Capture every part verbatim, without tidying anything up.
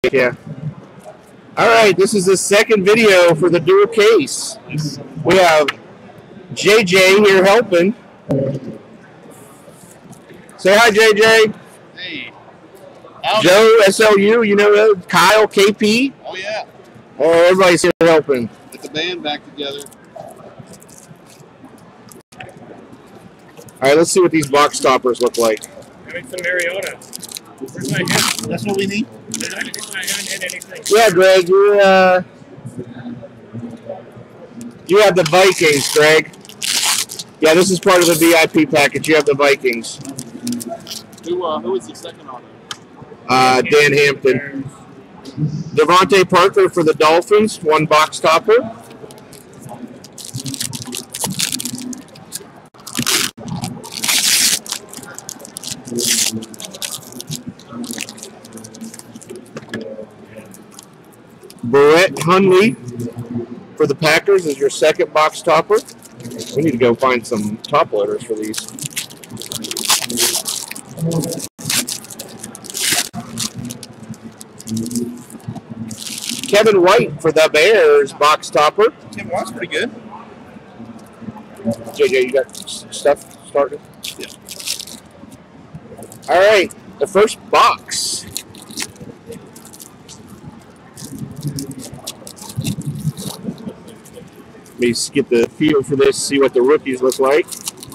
Yeah. All right, this is the second video for the dual case. We have J J here helping. Say hi, J J. Hey. Joe, S L U, you know, Kyle, K P. Oh, yeah. Oh, everybody's here helping. Get the band back together. All right, let's see what these box toppers look like. Having some Mariota. Where's my head? That's what we need. I haven't hit anything. Yeah, Greg, you uh, you have the Vikings, Greg. Yeah, this is part of the V I P package. You have the Vikings. Who uh, who was the second on it? Uh, Dan Hampton. Devontae Parker for the Dolphins, one box topper. Brett Hundley for the Packers is your second box topper. We need to go find some top loaders for these. Kevin White for the Bears box topper. Tim Watt's pretty good. J J, you got stuff started? Yeah. All right, the first box. Let me just get the feel for this, see what the rookies look like.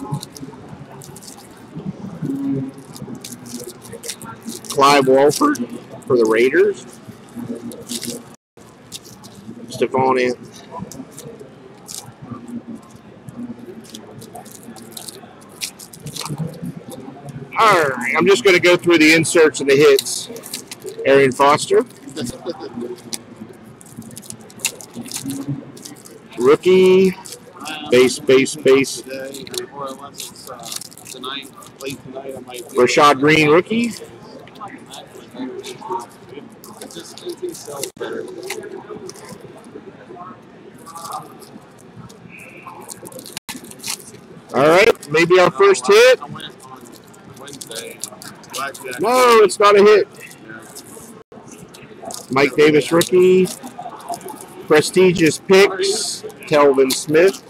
Clive Walford for the Raiders. Stephon in. All right, I'm just going to go through the inserts and the hits. Arian Foster. Rookie. Base, base, base. Rashad Green, rookie. All right, maybe our first hit. No, it's not a hit. Mike Davis, rookie. Prestigious picks. Telvin Smith.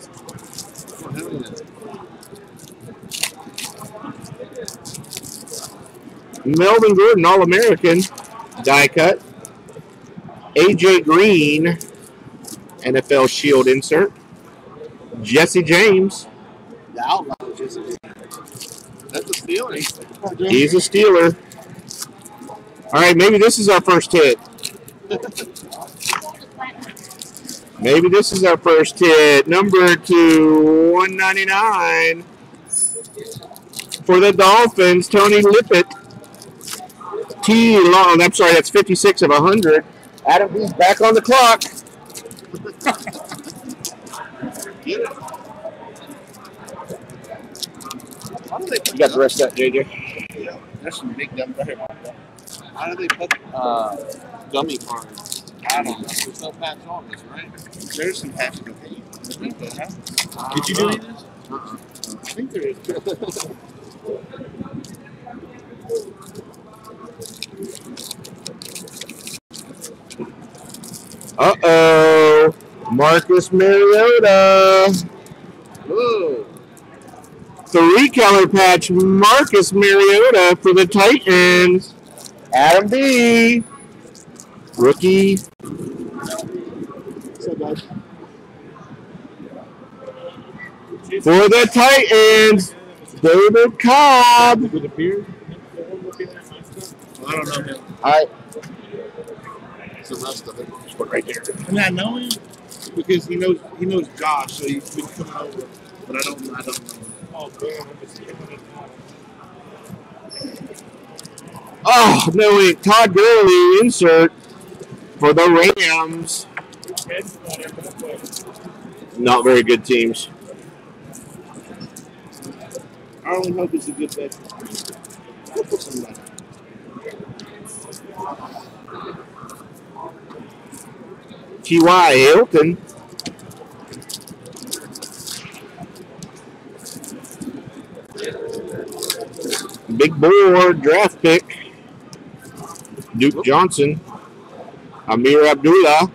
Melvin Gordon, All-American. Die cut. A J Green, N F L Shield insert. Jesse James. The outlaw, Jesse James. That's a Steeler. He's a Steeler. All right, maybe this is our first hit. Maybe this is our first hit. Number two, one ninety-nine. For the Dolphins, Tony Lippett. T. Long, I'm sorry, that's fifty-six of one hundred. Adam B's back on the clock. Get it. You got the rest of that, J J. Yeah, there's some big gum right here. How do they put uh, gummy cards? I don't know. There's no patch on this, right? There's some patch on this. Did you do any of this? Uh-uh. I think there is. Uh-oh. Marcus Mariota. Ooh. Three color patch, Marcus Mariota for the Titans. Adam B. Rookie. What's up, guys? For the Titans, David Cobb. With a beard? I don't know him. All right. It's the rest of it. This one right there. I mean, I know him because he knows he knows Josh, so he's been coming over. But I don't I don't know him. Oh, damn. Oh, no, wait. Todd Gurley insert for the Rams. Not very good teams. I only hope it's a good bet. We'll put some money. T Y Hilton. Big board draft pick. Duke Johnson. Amir Abdullah.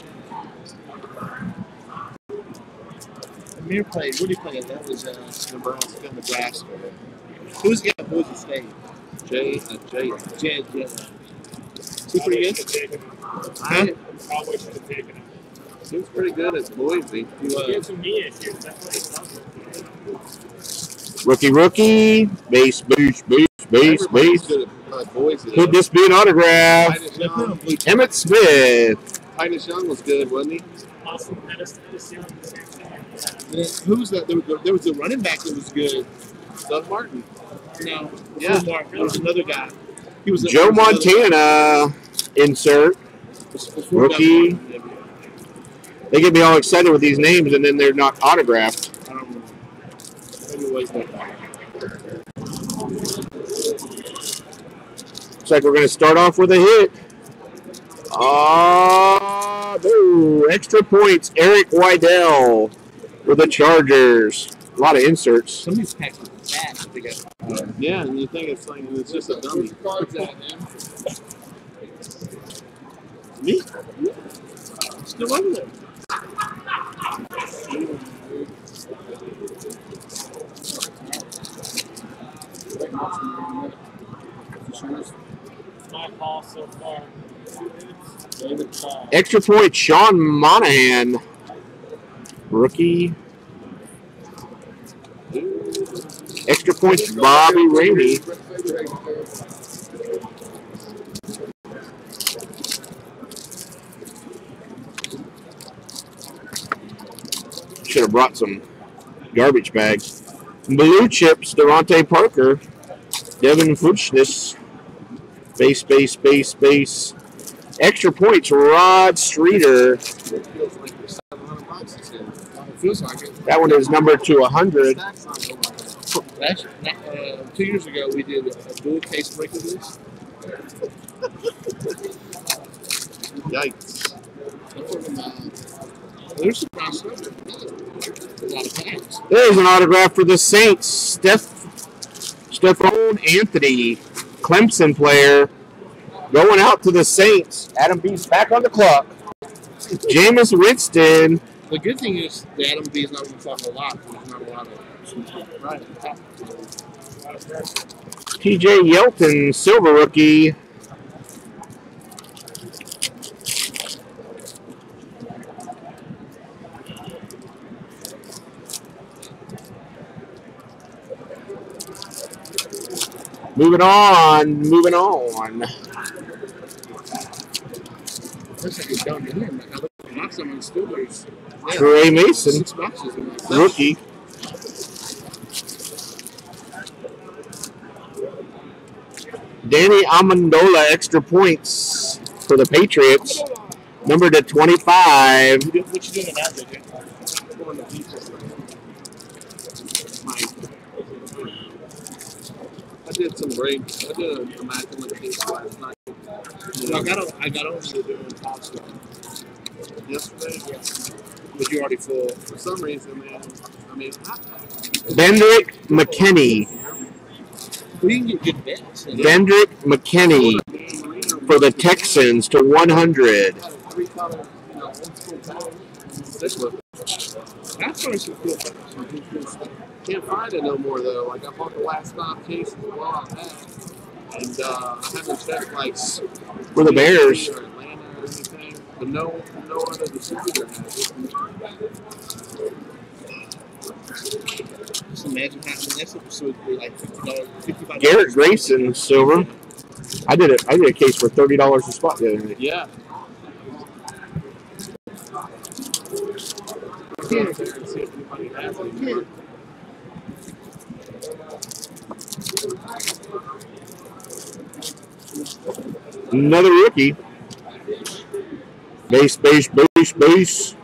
Amir played. What did he play? That was uh, Nebraska, Nebraska. Who's got Boise State? Jay, uh, Jay, Jay, Jay. Is he pretty good? I probably should have taken him. He was pretty good at Boise. He He had was. some knee issues. That's what he sounds like. Rookie, rookie. Base, base, base, base, Everybody's base. good at uh, Boise. Could this be an autograph? Titus Young. Emmett Smith. Titus Young was good, wasn't he? Awesome. Pettis, Pettis, Young, the same thing. And then who was that? There was, there was a running back that was good. Doug Martin. No. Yeah. Martin. There was another guy. He was a, Joe there was another Montana. Insert. guy. Before Rookie. Doug Martin. They get me all excited with these names, and then they're not autographed. I don't know. Maybe it was that guy. Looks like we're going to start off with a hit. Ah, no. Extra points. Eric Weidel for the Chargers. A lot of inserts. Some of these packs are fast. They got, uh, yeah, and you think it's like it's just a dummy. Me? Still over there. My call so far. David Paul. Extra point. Sean Monahan. Rookie. Extra points. Bobby Ramey. Should have brought some garbage bags. Blue chips, Devontae Parker, Devin Fuchsness, base, base, base, base. Extra points, Rod Streeter. It feels like there's seven hundred bucks. It feels like it. That one is numbered to one hundred. Last, uh, two years ago, we did a dual case break of this. Yikes. There's some nice stuff. A lot of packs. There's an autograph for the Saints. Steph, Stephon Anthony, Clemson player, going out to the Saints. Adam B's back on the clock. Jameis Winston. The good thing is the Adam B is not going to talk a lot. There's not a lot of right. T J Yelton, silver rookie. Moving on, moving on. Looks like it's down to him. I look at lots of them still there's yeah, Trey Mason, six boxes in that. rookie. Danny Amendola, extra points for the Patriots. Number to twenty-five. What you doing in that, J J? Going to pizza. I did some breaks. I did a immaculate pizza last night. So I got on, I got on to doing top stuff yesterday. Yeah. But you already full. For some reason, man. I mean, I, Bendrick McKinney. we can get good bets. Bendrick McKinney for the Texans to one hundred. Three color, you know, old school pattern. This look. That's where some cool packs. Can't find it no more though. Like I bought the last stop cases a while back, and uh, I haven't checked like For the Bears. or Atlanta or anything, but no, no other distributor has it. Just imagine having this episode be like fifty dollars, fifty-five. Garrett Grayson, silver. I did it. I did a case for thirty dollars a spot the other day. Yeah. I can't see if anybody has it. Can't. Another rookie. Base, base, base, base.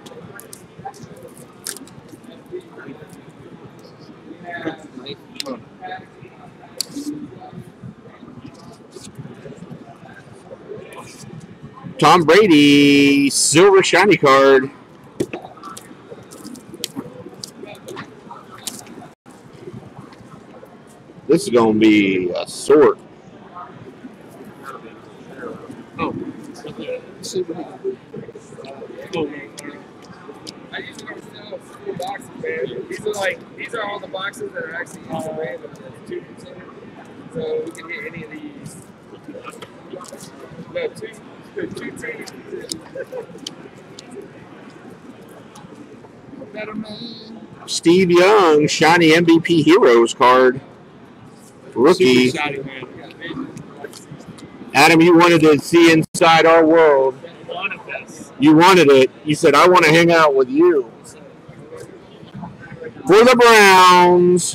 Tom Brady, silver shiny card. This is going to be a sort. Oh, Yeah. Let's see what he can do. Oh, I usually don't sell full boxes, man. These are like these are all the boxes that are actually used to random. Two percent. So we can hit any of these. No, two, two teams. Better man. Steve Young, shiny M V P Heroes card. Rookie. super shiny, man. Adam, you wanted to see inside our world. One of this. You wanted it. You said, I want to hang out with you. For the Browns,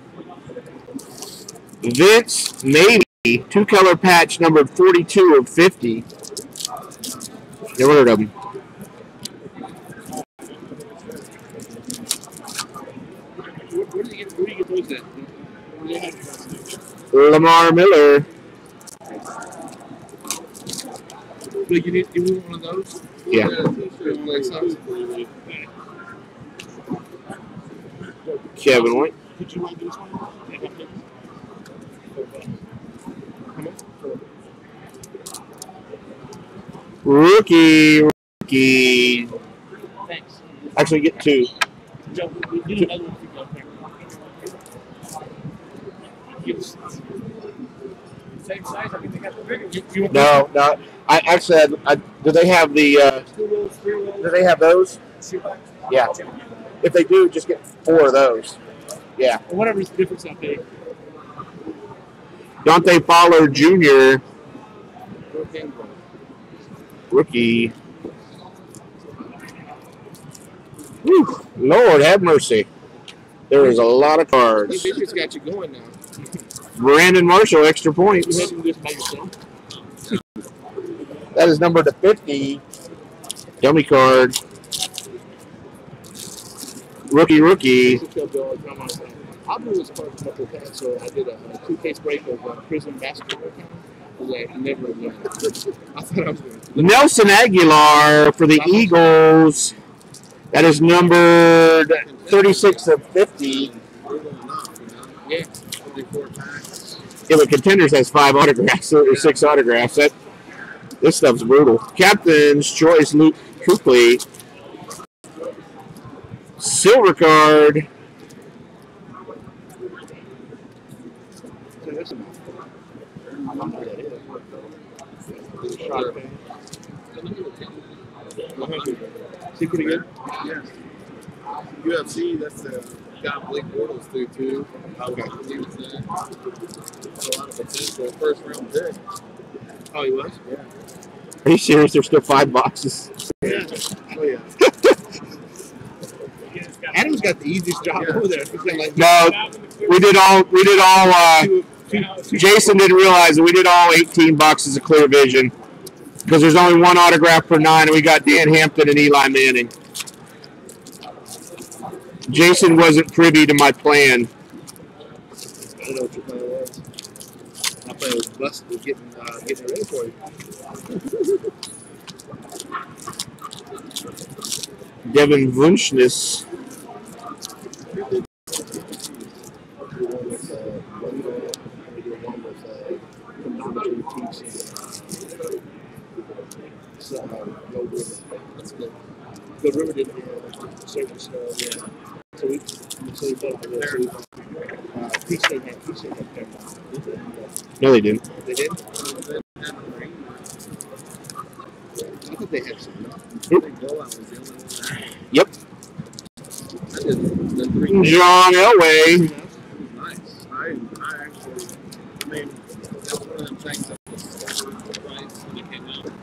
Vince Navy, two-color patch number forty-two of fifty. Never heard of him. Where, where did you get, where did you get those at? Where do they have those? Lamar Miller. Like you need, you need one of those? Yeah. Like some- Kevin White. Did you want to do this one? Rookie. Rookie. Thanks. Actually, get two. Joe, we need another one to go there. Yes. Same size, I think they got the bigger. You, you want No, no. I actually, I, I, do they have the, uh, Two rolls, three rolls. do they have those? Two bucks. Yeah. If they do, just get four of those. Yeah. whatever's the difference out there. Dante Fowler Junior, Okay. rookie. Whew. Lord have mercy. There is a lot of Hey, cards. Patriots got you going now. Brandon Marshall, extra You points. had to do this by yourself. That is number to fifty. Dummy card. Rookie, rookie. I'll do this card a couple of times, so I did a, a two-case break of uh, prison basketball account. I was like, never again. I thought I was going to. Nelson Aguilar for the Eagles. That is numbered thirty-six of fifty. Yeah, only four times. Yeah, but Contenders has five autographs or six autographs. That this stuff's brutal. Captain's choice, Luke Kuechly. Silver card. So that's enough. I don't know what that is. It's a shot thing. See pretty good? Yes. U F C, that's the guy Blake Bortles through too. Okay. He was there. A lot of potential. First round pick. Oh, he was? Yeah. Are you serious? There's still five boxes. Yeah. Oh, yeah. You guys got Adam's got the easiest job Yeah. over there. He's got like No, we did all. We did all. Uh, two, two, two, Jason didn't realize that we did all eighteen boxes of Clear Vision because there's only one autograph per nine, and we got Dan Hampton and Eli Manning. Jason wasn't privy to my plan. I don't know what your plan was. My plan was busted with getting, uh, getting ready for you. Devin Vunchnis. The river didn't have surface snow, yeah. So we, so we built the so we, uh, Peach State had, Peach State had Paramount. No, they didn't. They did? I thought they had some. Yep. I did the three. John Elway. Nice. I, I actually, I mean, that's one of them things that was price when it came out.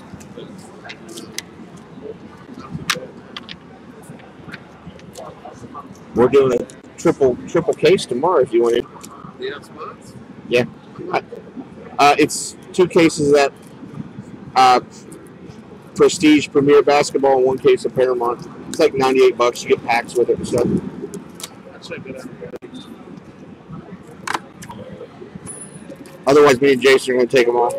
We're doing a triple triple case tomorrow if you wanted. Do you have spots? Yeah. Uh, it's two cases that uh, Prestige Premier Basketball and one case of Paramount. It's like ninety-eight bucks. You get packs with it and stuff. That's a good idea. Otherwise, me and Jason are going to take them all.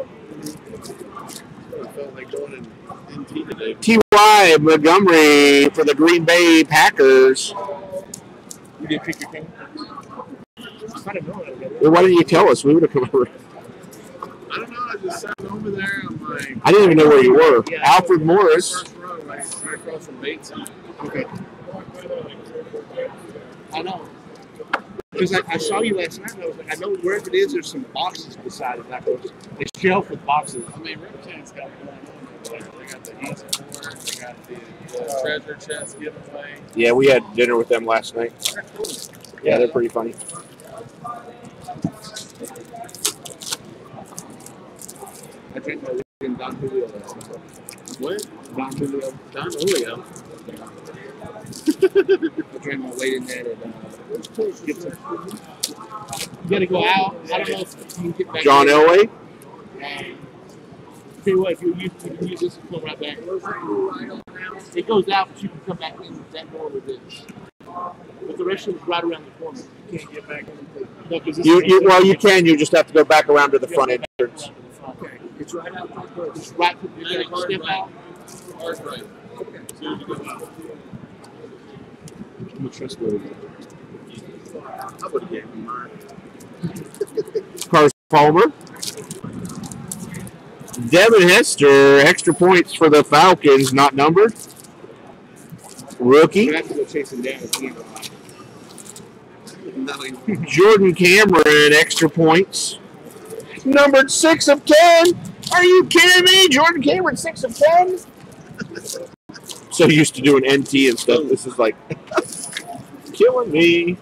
I felt like going in, in T today. T Y Montgomery for the Green Bay Packers. You did pick your king? I didn't know that. Well, why didn't you tell us? We would have come over. I don't know. I just sat over there. I'm like, I didn't even know where you were. Yeah. Alfred Morris. first row, right, right across from Bates. Okay. I know. Because I, I saw you last night, and I was like, I know wherever it is, there's some boxes beside it. Like there's a shelf with boxes. I mean, Riptid's got one. They got the East Board, they got the, the treasure chest giveaway. Yeah, we had dinner with them last night. Yeah, they're pretty funny. I drank my weed in Don Julio last night. What? Don Julio. Don Julio. I drank my weight in there. And, uh, Gibson. You gotta go out. I don't know if you can get back John in. Elway. Um, tell you what, if you use, you can use this and come right back. It goes out, but you can come back in that door with this. But the rest of it's right around the corner. You can't get back in. No, 'cause this You, is- you, well, you can. You just have to go back around to the front entrance. Okay, it's right out that door. Just right, you're gonna step out. Hard right. Okay. As soon as you go out. I'm trustworthy. I would have gave him mine. Carson Palmer. Devin Hester, extra points for the Falcons, not numbered. Rookie. You have to go chase him down again. No, he- Jordan Cameron, extra points. Numbered six of ten. Are you kidding me? Jordan Cameron, six of ten? So used to doing N T and stuff. This is like killing me.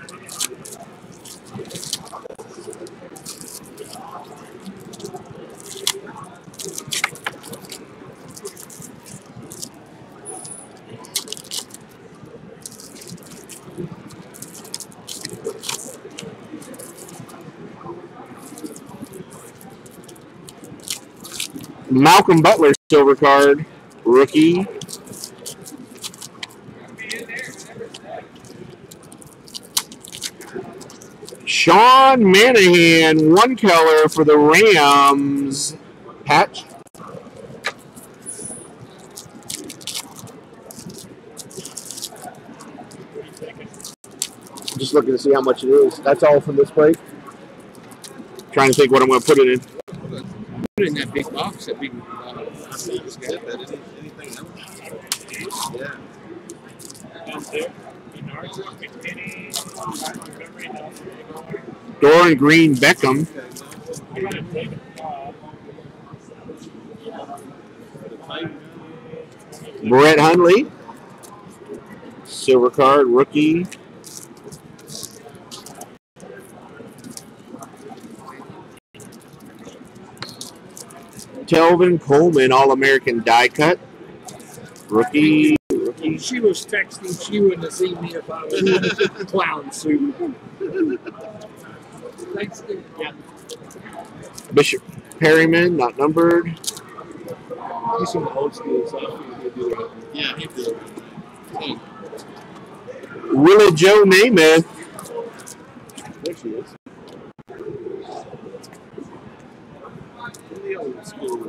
Malcolm Butler, silver card, rookie. Sean Manahan, one color for the Rams. Patch. Just looking to see how much it is. That's all from this break. Trying to think what I'm going to put it in. Put it in that big box that we. Uh, I see this guy. That any, anything else? Yeah. Dorian Green Beckham. Brett Hundley. Silver card, rookie. Telvin Coleman, All-American die cut. Rookie. If she was texting, she wouldn't have seen me if I was in a clown suit. Thanks, Steve. Yeah. Bishop Perryman, not numbered. he's from the old school, so I don't think he'll do it. Yeah, he did. Hey, Willie Joe Namath. there she is. In the old school.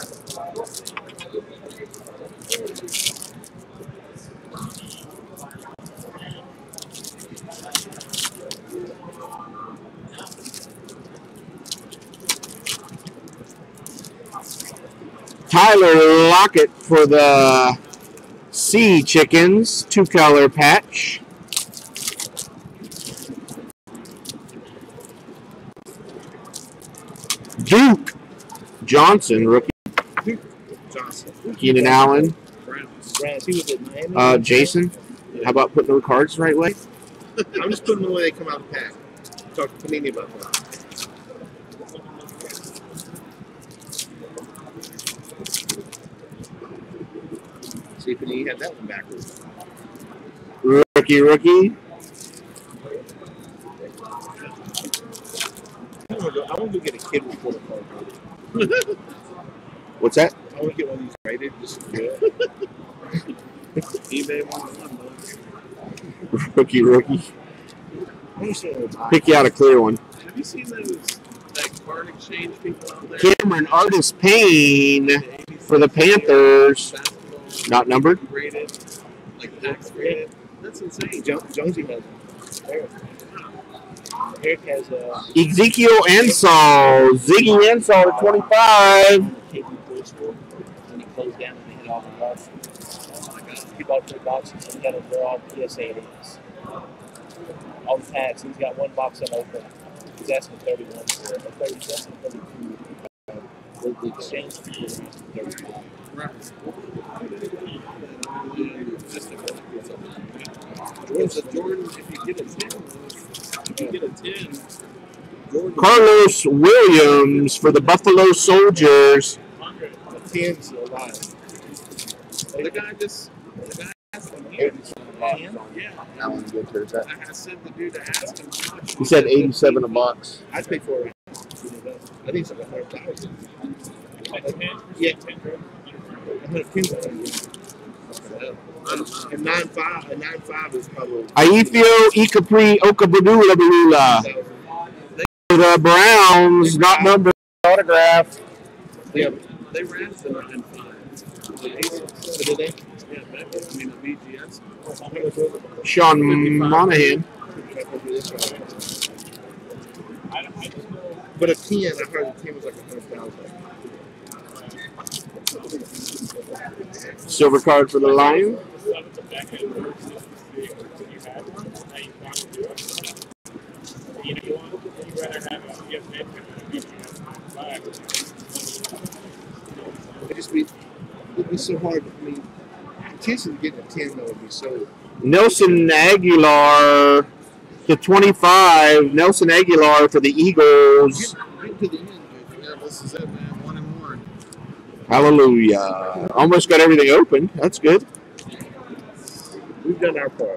Tyler Lockett for the Sea Chickens, two color patch. Duke Johnson, rookie. Johnson. Keenan Allen. Browns. Browns. He was at Miami. Uh, Jason, how about putting the cards the right way? I'm just putting them the way they come out of the pack. Talk to Panini about that. See if Panini had that one backwards. Rookie, rookie. I want to go, I want to go get a kid report card. What's that? I want to get one of these rated just to do it. eBay one on one. Rookie, rookie. I understand what it's Pick you out a clear one. Have you seen those that card exchange people out there? Cameron Artist Payne for the Panthers, Basketball not numbered. rated, like tax rated. That's insane. Jo- Jonesy has one. There. Eric has a Ezekiel Ansall. Ziggy Ansall at twenty-five. K B Bristol, and he closed down and they hit all the boxes. He bought three boxes and he got them. They're all P S A it is. All the tags. He's got one box unopened. He's asking thirty-one for it. Or thirty, he's asking thirty-two. The, the exchange people are asking thirty-two. Right. Just a collector's item. It's a Jordan. If you get a ten, if you get a ten, Jordan. Carlos Williams for the Buffalo Soldiers. A ten's alive. The guy just. The guy asked him. Yeah. That one's good for that. I said the dude to ask him how much. He said eighty-seven a box. I'd pay for it. I think it's like a hundred thousand. Yeah. A hundred pins. A nine five. A nine five is probably. Aifio Ikapri Okabudula Balula. The Browns, not numbered, autograph. Yeah, they ran the nine five. Did they? Yeah, back I mean, the B G S. Sean Monahan. But a ten, I heard the ten was like a hundred thousand. Silver card for the Lion. It'd just be, it'd be so hard. I mean, the chances of getting a ten though would be so. Nelson Aguilar to twenty-five. Nelson Aguilar for the Eagles. Right to the end, dude. Yeah, this is it, man. One and one. Hallelujah. Almost got everything open. That's good. We've done our part.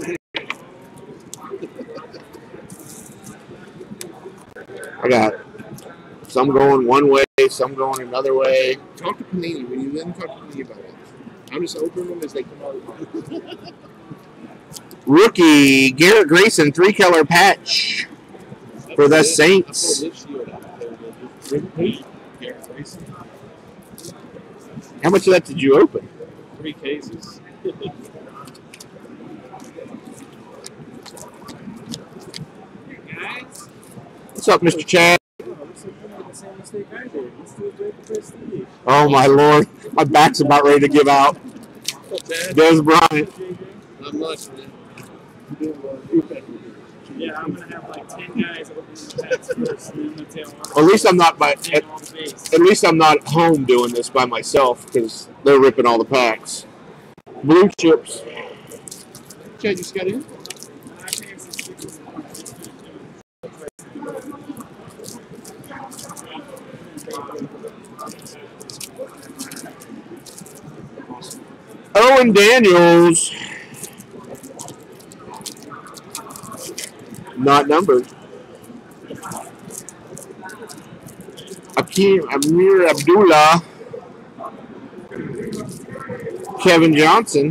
I got some going one way, some going another way. Talk to Panini when you then talk to Panini about it. I'm just opening them as they come out. Rookie Garrett Grayson, three color patch for the Saints. How much of that did you open? Three cases. What's up, Mister Chad? Oh my Lord, my back's about ready to give out. Des Bryant. Not much, man. Yeah, I'm gonna have like ten guys open the packs first, and then the tail on. At least I'm not by. At, on the base. at least I'm not home doing this by myself because they're ripping all the packs. Blue chips. Chad, you just got in? Owen Daniels. Not numbered. Akeem Amir Abdullah. Kevin Johnson.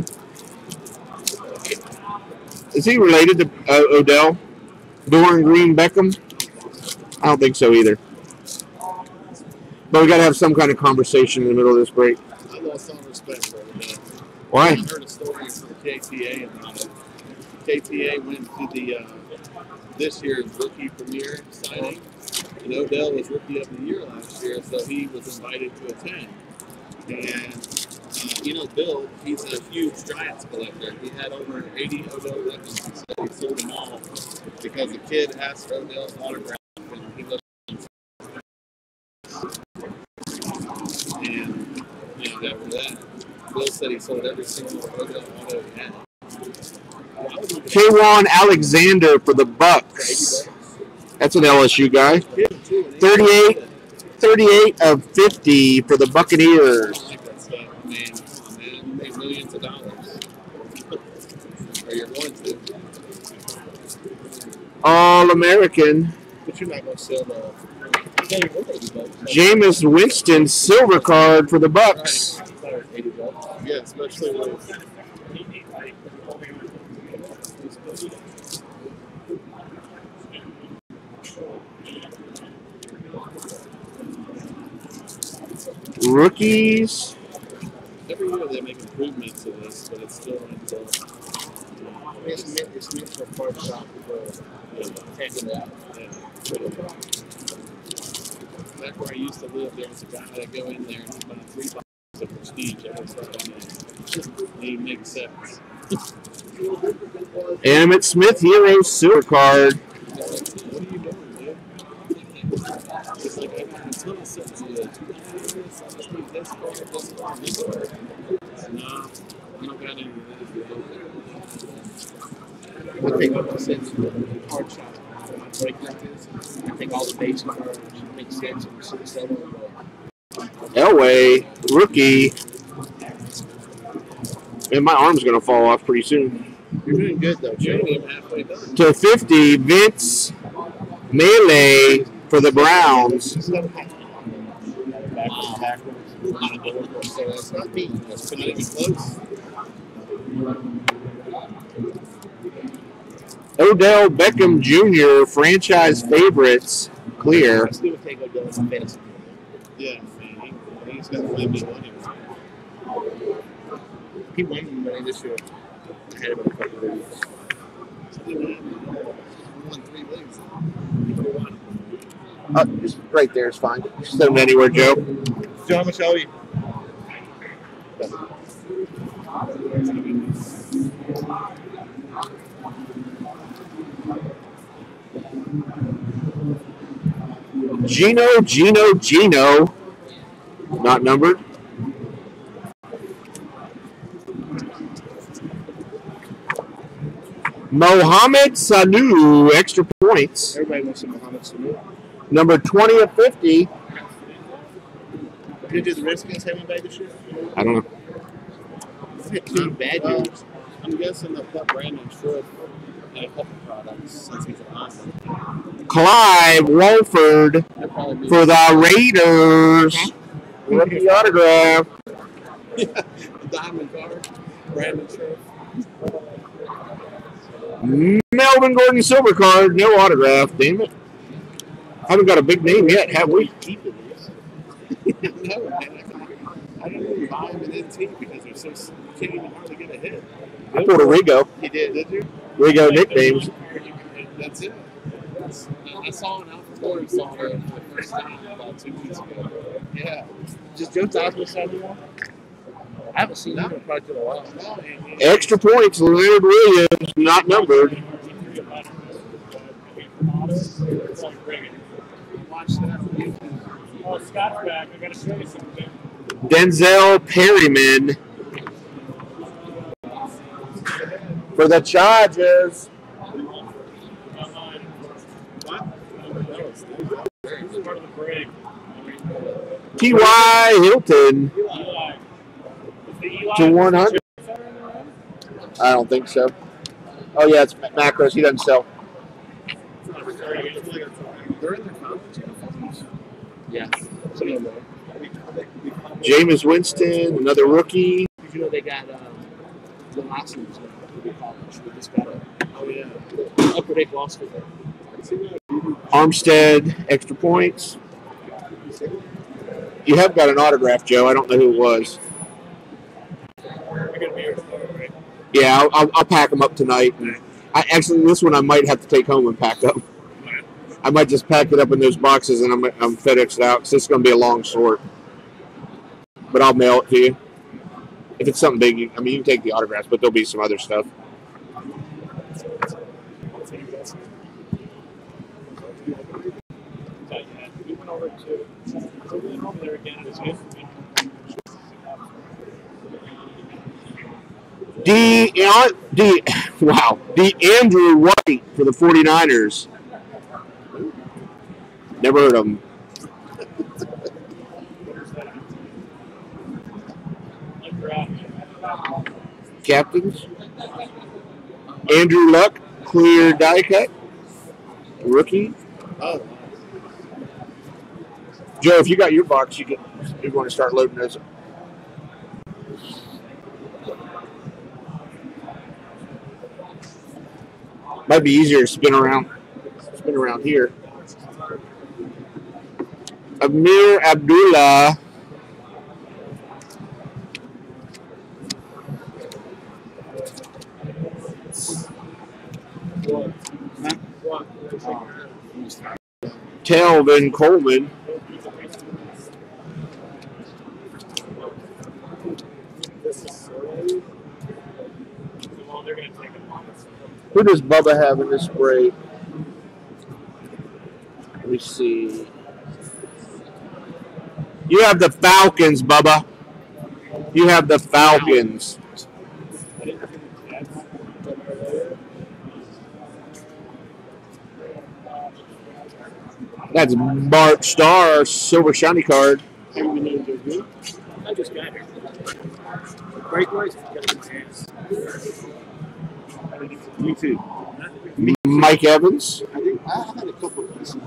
Is he related to uh, Odell? Dorian Green Beckham? I don't think so either. But we got to have some kind of conversation in the middle of this break. I lost all respect for it. Why? I heard a story from K T A about it. K T A went to the uh, this year's rookie premiere signing, and Odell was rookie of the year last year, so he was invited to attend. And uh, you know, Bill, he's a huge Giants collector. He had over eighty Odell weapons. He said he sold them all because the kid asked for Odell's autograph, and he looked. And you know, after that, Bill said he sold every single Odell auto he had. K'Wan Alexander for the Bucks. That's an L S U guy. thirty-eight, thirty-eight of fifty for the Buccaneers. I like that stuff, man. Man, you make millions of dollars. Or you're going to. All-American. But you're not going to sell the. Jameis Winston silver card for the Bucks. Yeah, especially with. Rookies. Every year they make improvements to this, but it's still until. It's meant, it's meant for a card shop for taking it out. Yeah. Back where I used to live, there was a guy that go in there and he'd buy three boxes of prestige every Friday night. He makes sense. Emmett Smith Hero Silver card. What are you doing, dude? It's like I got a ton of sets of this. I just need this card, this card, this card. No, I don't got any of that, bro. I think what makes sense for the card shop, my break like this, I think all the base cards make sense and we sell them. Elway, rookie. And my arm's going to fall off pretty soon. You're doing good though, You Joe. ain't even halfway done. To fifty, Vince Melee for the Browns. Backwards, backwards. So that's not me. That's Not even close. Odell Beckham Junior franchise favorites clear. I still would take Odell as a fantasy. Yeah, man. He, he's got to find me money. He won money this year. I had him in a couple of leagues. He won three leagues. Uh, just right there is fine. Set them anywhere, Joe. Joe, I'm going to show you. Gino, Gino, Gino. Not numbered. Mohamed Sanu, extra points. Everybody wants some Muhammad Sanu. Number twenty of fifty. Did the Redskins have anybody this year? I don't know. They had two bad Well, years. I'm guessing they'll put Brandon Short in a couple products since he's an awesome. Clive Walford They'll probably be for the Raiders. Rookie autograph. the diamond card. Brandon Short. Melvin Gordon silver card. No autograph. Damn it. Haven't got a big name yet, have we? Keep it is. No, man. I, I don't even buy them in N T because they're so you can't even hardly get a hit. I pulled a Rigo. He did, did you? Rigo nicknames. That's it. That's, I saw an Alpha Ford saw her for the first time about two weeks ago. Yeah. Just Joe Osborne signed you one? I haven't seen him in probably in a while. No, he- he- Extra points. Leonard Williams, not numbered. Watch that. Oh, Scott's back. I gotta show you something. Denzel Perryman for the Chargers. This is part of the break. T Y Hilton Eli. Is the Eli to one hundred. I don't think so. Oh, yeah, it's Macros. He doesn't sell. They're in their conference uniforms. Yeah. Some of them are. Jameis Winston, another rookie. Did you know they got um, the Lawson's to be college? We just got a Oh, yeah. Upper Lake Law School there. Armstead, extra points. You have got an autograph, Joe. I don't know who it was. We're gonna be here tomorrow, right? Yeah, I'll, I'll, I'll pack them up tonight. And I actually, this one I might have to take home and pack up. I might just pack it up in those boxes and I'm, I'm FedExed out because it's going to be a long sort. But I'll mail it to you. If it's something big, you, I mean, you can take the autographs, but there'll be some other stuff. We went over to, we went over there again. It was good. D, D, wow, D. Andrew White for the forty-niners. Never heard of him. Captains. Andrew Luck, clear die cut. Rookie. Oh, Joe, if you got your box, you can. You're going to start loading those. Might be easier to spin around. Spin around here. Amir Abdullah. Telvin Coleman. Who does Bubba have in this break? Let me see. You have the Falcons, Bubba. You have the Falcons. That's Bart Starr, silver shiny card. I just got it. Breakaways, Me too. Mike Evans. I think I had a couple of pieces.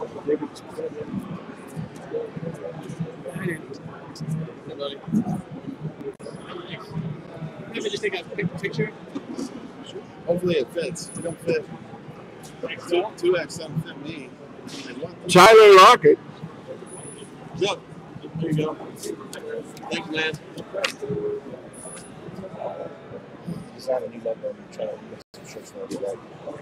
Maybe just take a quick picture. Hopefully it fits. If it don't fit, two X don't fit me. Tyler Lockett. Yep. There you go. Thanks, man. Design a new logo and try to make some shirts for everybody.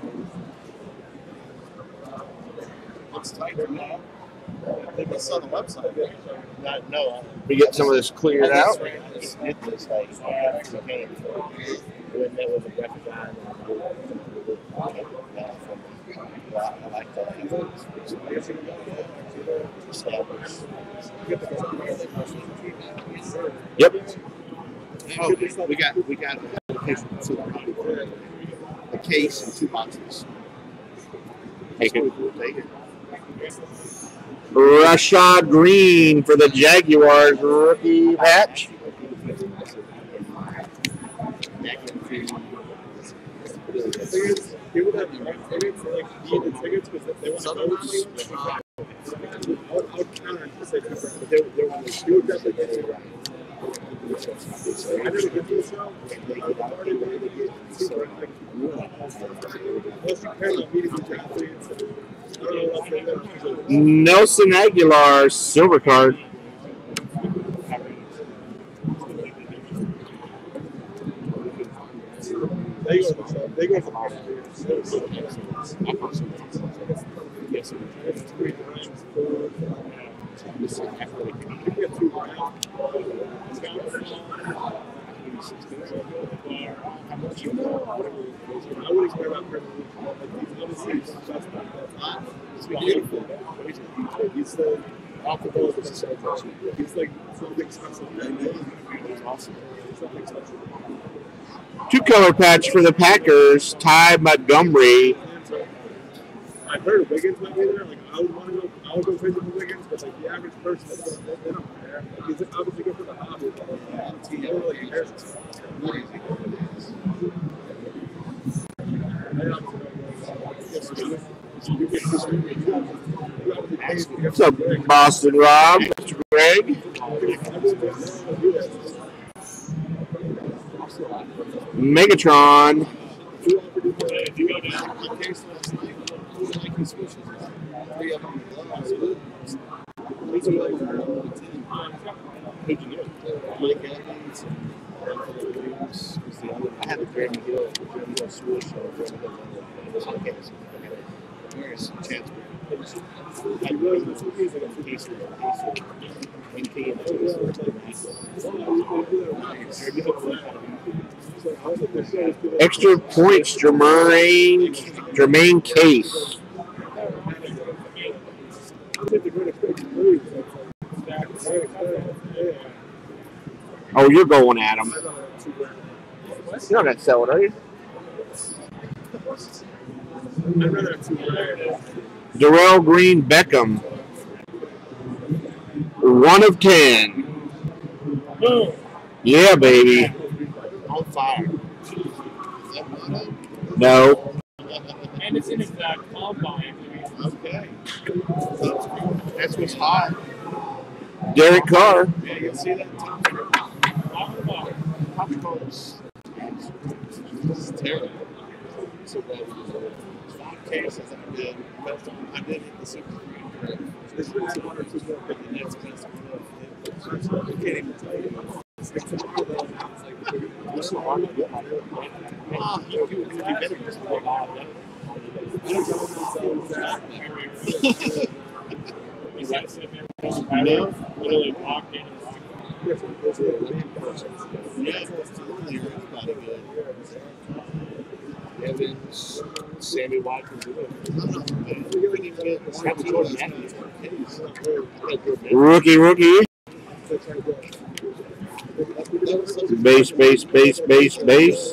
Looks tighter now. I think I saw the website. Not, no, We get some of this cleared I out. just did this like I have to paint. Doing that with a graphic design and I like that. Yep. Oh, we got we got an application for the case and two boxes. Take it. We'll take it. Rashad Green for the Jaguars rookie patch. People that have tickets, they like need the tickets because they want to go to I'll, I'll counter and say different, but they, they want to do that, but they do that. I never get to the show. I already wanted to get super like, unless you pair like meeting with athletes. I don't know what they're doing. Nelson Aguilar silver card. They go to the show. They go to the party. Yes, it's three times, four. You get two rounds. It's got a small. I would expect about Premier League. Like, obviously, it's just not. It's beautiful. He's the off the ball. He's like something special. It's awesome. Something special. Two color patch for the Packers, Ty Montgomery. I heard Wiggins might be there. Like I would want to go, I would go visit the Wiggins, but like the average person, they, they don't care. Like he's obviously good for the hobby, but like, he never like cares. What's up, Boston Rob? Mister Greg? Megatron. I had a Grammy Hill, Grammy Hill swoosh or Grammy Hill logo. Where's Chance? I really was looking at a piece of N K and Extra points, Jermaine, Jermaine Case. Oh, you're going at him. You're not going to sell it, are you? Darrell Green Beckham. One of ten. Yeah, baby. On fire. No. And it's in his uh, combine. Okay. That's what's hot. Derek Carr. Yeah, you can see that. This is terrible. So bad. Five cases I did. I did hit the super green. There's been some one or two more, but the next best one. I can't even tell you. It's like, what's so hard to get? Ah, you do it better just play ball. No. Literally walked in and walked Yeah, everybody good. Evans, Sammy Watkins. Rookie, rookie. Base, base, base, base, base.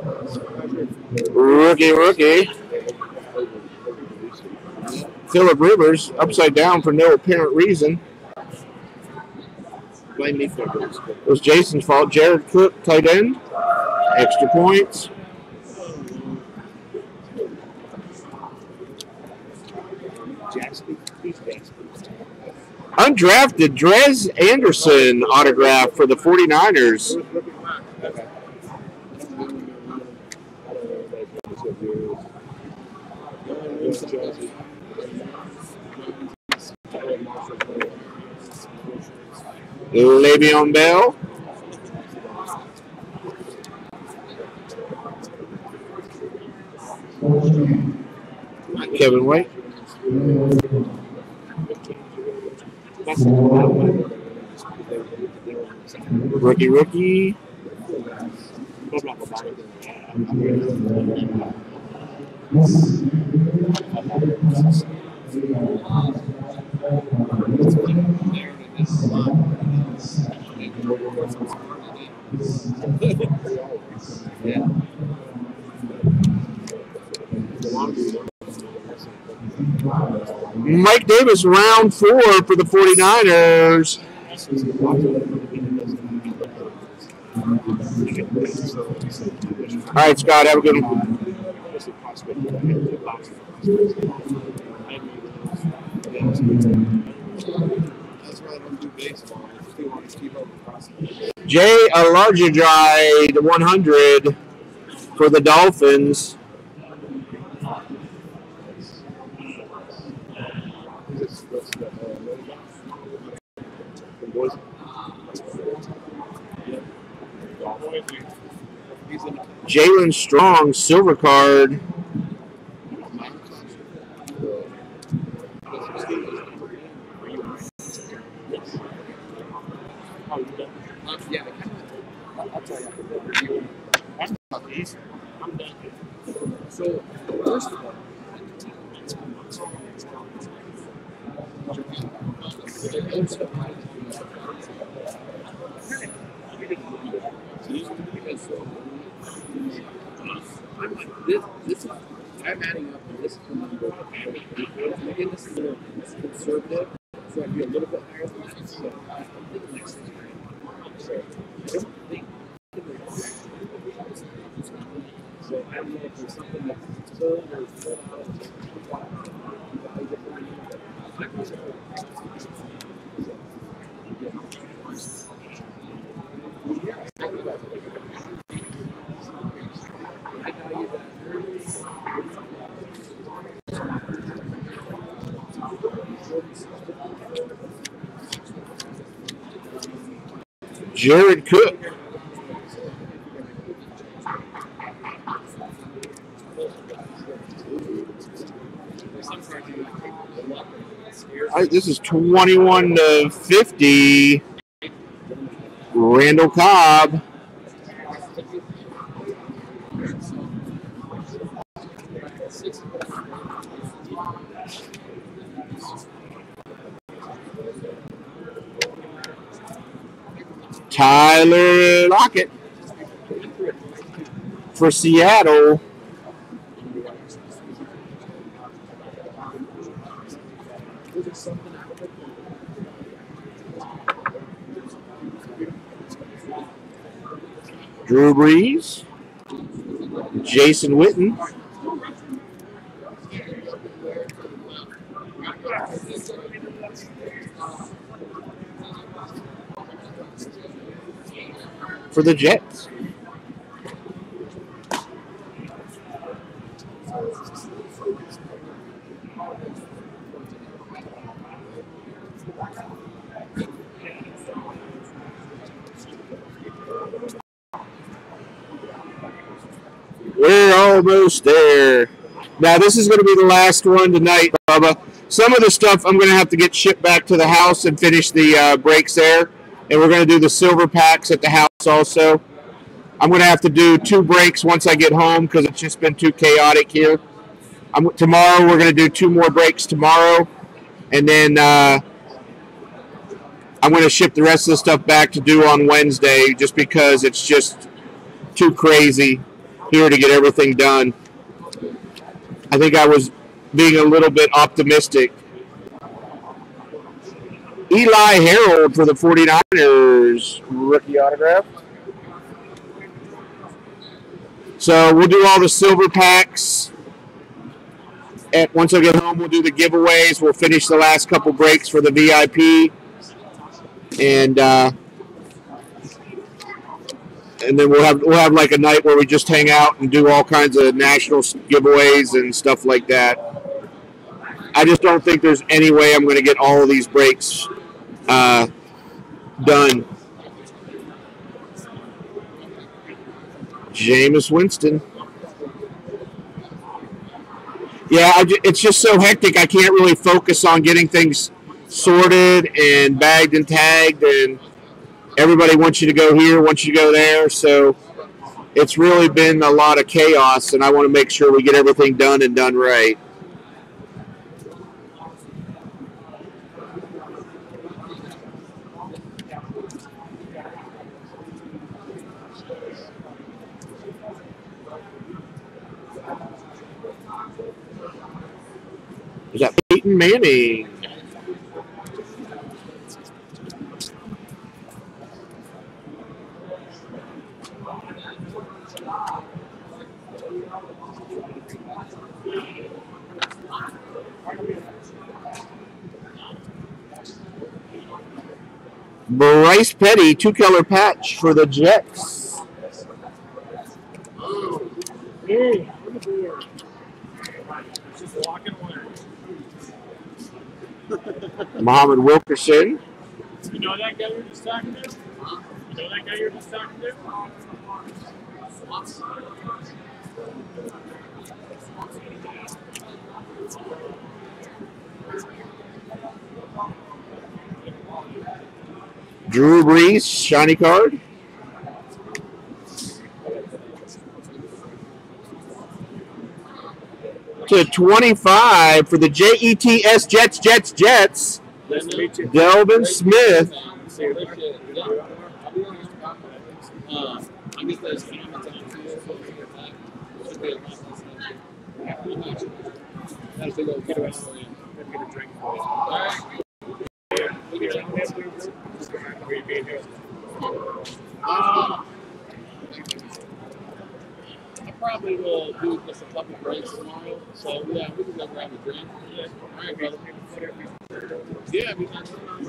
Rookie, rookie. Phillip Rivers, upside down for no apparent reason. Blame me for this. It was Jason's fault. Jared Cook, tight end. Extra points. Undrafted Drez Anderson autograph for the forty-niners. Le'Veon Bell. Kevin White. Rookie, rookie. Yeah. Mike Davis, round four for the forty-niners. All right, Scott, have a good one. Jay Alarjadride, one hundred for the Dolphins. Jalen Strong, silver card. Yeah, I'll tell you. I'm done. So, first of all, I'm like, this, this is, I'm adding up, and this is the number. Again, this is a little conservative, so I'd be a little bit higher than that. So, I think next is great. So, I don't think. So, I don't know if there's something that's sold or sold out. Jared Cook. All right, this is twenty-one to fifty. Randall Cobb. Tyler Lockett for Seattle. Drew Brees, Jason Witten, for the Jets. We're almost there. Now, this is going to be the last one tonight, Bubba. Some of the stuff I'm going to have to get shipped back to the house and finish the uh, breaks there. And we're going to do the silver packs at the house also. I'm going to have to do two breaks once I get home because it's just been too chaotic here. I'm, tomorrow, we're going to do two more breaks tomorrow. And then uh, I'm going to ship the rest of the stuff back to do on Wednesday just because it's just too crazy here to get everything done. I think I was being a little bit optimistic. Eli Harold for the forty-niners, rookie autograph. So we'll do all the silver packs. And once I get home, we'll do the giveaways. We'll finish the last couple breaks for the V I P. And uh, and then we'll have we'll have like a night where we just hang out and do all kinds of national giveaways and stuff like that. I just don't think there's any way I'm going to get all of these breaks uh, done. Jameis Winston. Yeah, I, it's just so hectic. I can't really focus on getting things sorted and bagged and tagged, and everybody wants you to go here, wants you to go there. So it's really been a lot of chaos, and I want to make sure we get everything done and done right. Is that Peyton Manning? Bryce Petty, two-color patch for the Jets. Muhammad Wilkerson. You know that guy you're just talking to? You know that guy you're just talking to? Drew Brees, shiny card. To twenty-five for the J E T S Jets, Jets, Jets. Delvin Smith. Uh, I probably will do just a couple breaks tomorrow. So, yeah, we can go grab a drink. Yeah. All right, brother. Yeah, because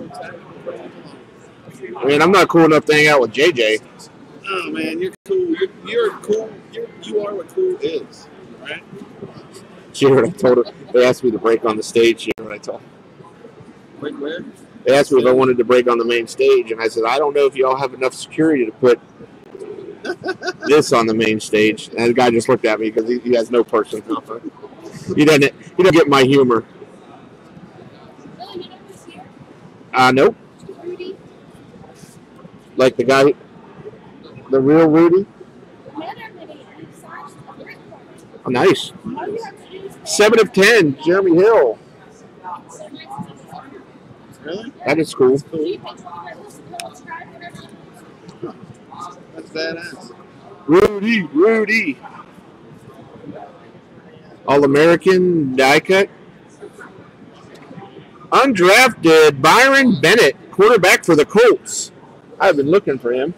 I mean, I'm not cool enough to hang out with J J. Oh, man, you're cool. You're, you're cool. You're, you are what cool is, right? You hear what I told her? They asked me to break on the stage. You hear what I told them? Break where? They asked me if I wanted to break on the main stage, and I said, I don't know if y'all have enough security to put this on the main stage. And the guy just looked at me because he, he has no person confidence. He doesn't. He doesn't get my humor. Uh, nope. Rudy. Like the guy, the real Rudy. Oh, nice. Seven of ten, Jeremy Hill. Really? That is cool. That's badass. Rudy, Rudy. All-American die cut. Undrafted Byron Bennett, quarterback for the Colts. I've been looking for him.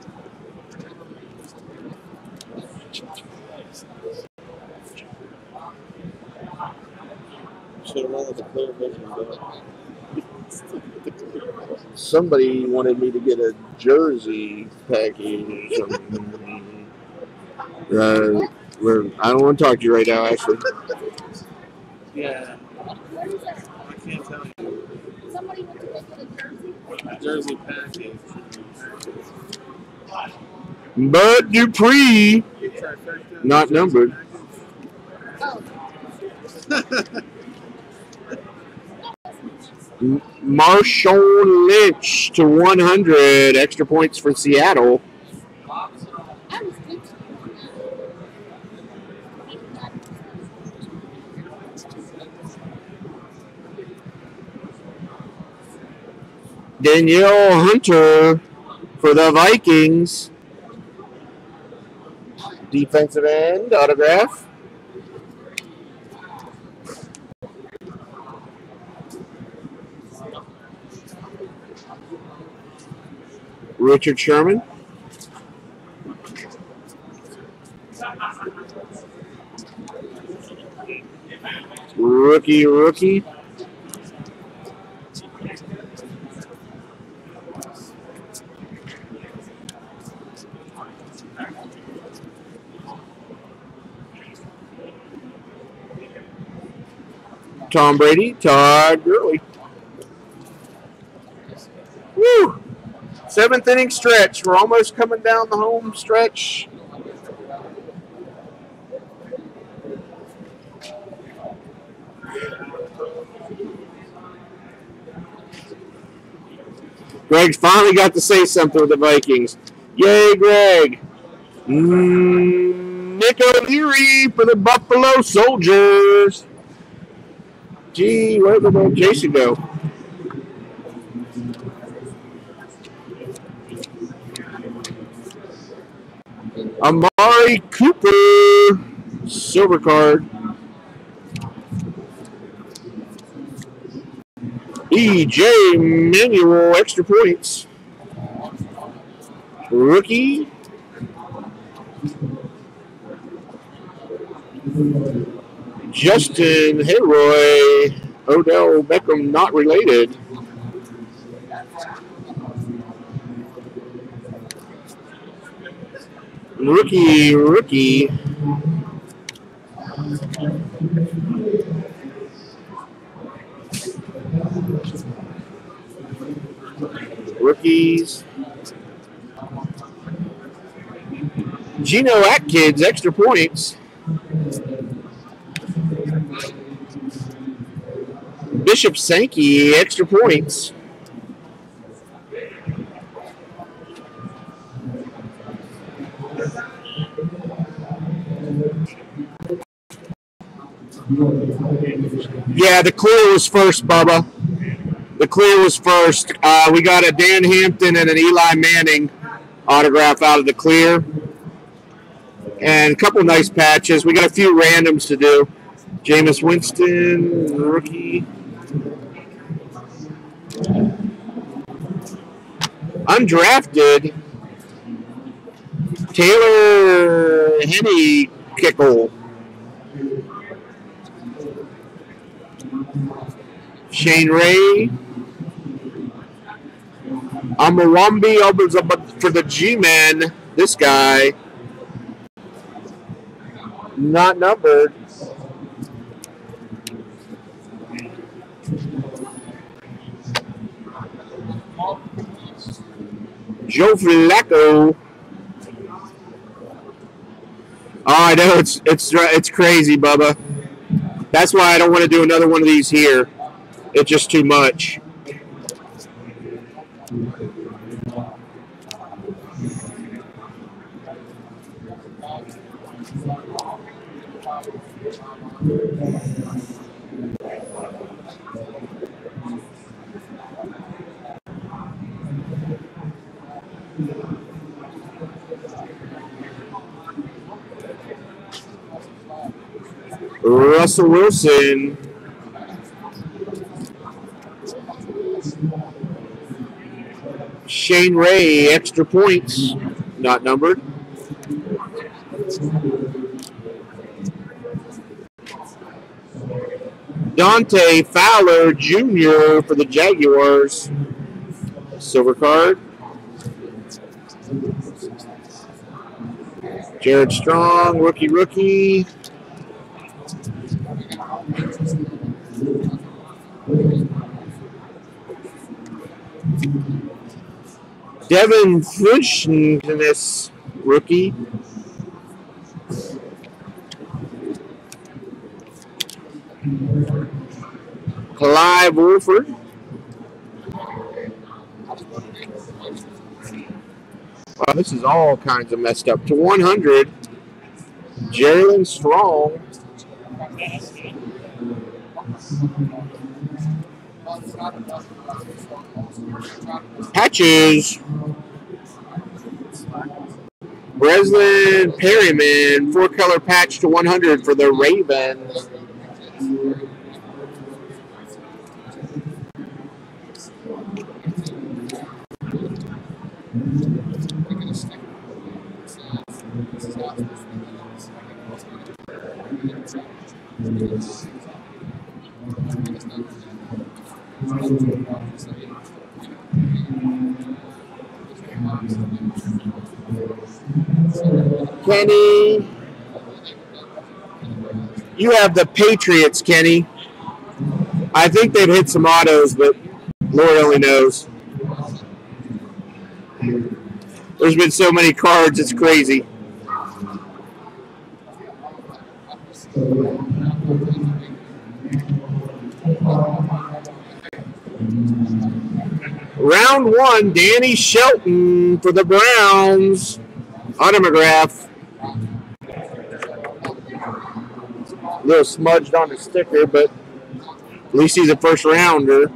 Should have wanted the clear vision, though. Somebody wanted me to get a jersey package or something. uh, we're, I don't want to talk to you right now, actually. Yeah. I can't tell you. Somebody went to go get a jersey. Jersey package. Bud Dupree, not numbered. Oh, Marshawn Lynch to one hundred. Extra points for Seattle. Danielle Hunter for the Vikings. Defensive end autograph. Richard Sherman. Rookie, rookie. Tom Brady, Todd Gurley. Woo! Seventh inning stretch. We're almost coming down the home stretch. Greg's finally got to say something with the Vikings. Yay, Greg. Mm, Nick O'Leary for the Buffalo Soldiers. Gee, where'd the little Jason go? Amari Cooper, silver card. E J Manuel, extra points. Rookie. Justin Hayroy, Odell Beckham, not related. Rookie, rookie. Rookies. Geno Atkins, extra points. Bishop Sankey, extra points. Yeah, the clear was first, Bubba. The clear was first. Uh, we got a Dan Hampton and an Eli Manning autograph out of the clear. And a couple nice patches. We got a few randoms to do. Jameis Winston, rookie. Undrafted. Taylor Henny Kickle. Shane Ray. Amawambi opens up for the G-Men. This guy. Not numbered. Joe Flacco. Oh, I know it's it's it's crazy, Bubba. That's why I don't want to do another one of these here. It's just too much. Russell Wilson. Shane Ray, extra points, not numbered. Dante Fowler Junior for the Jaguars, silver card. Jared Strong, rookie, rookie. Devin Funchess, rookie. Clive Wolford. Wow, this is all kinds of messed up. To one hundred, Jalen Strong. Patches. Breslin Perryman, four-color patch to one hundred for the Ravens. Kenny, you have the Patriots, Kenny. I think they've hit some autos, but Lord only knows. There's been so many cards, it's crazy. Round one, Danny Shelton for the Browns. Autograph. A little smudged on the sticker, but at least he's a first rounder.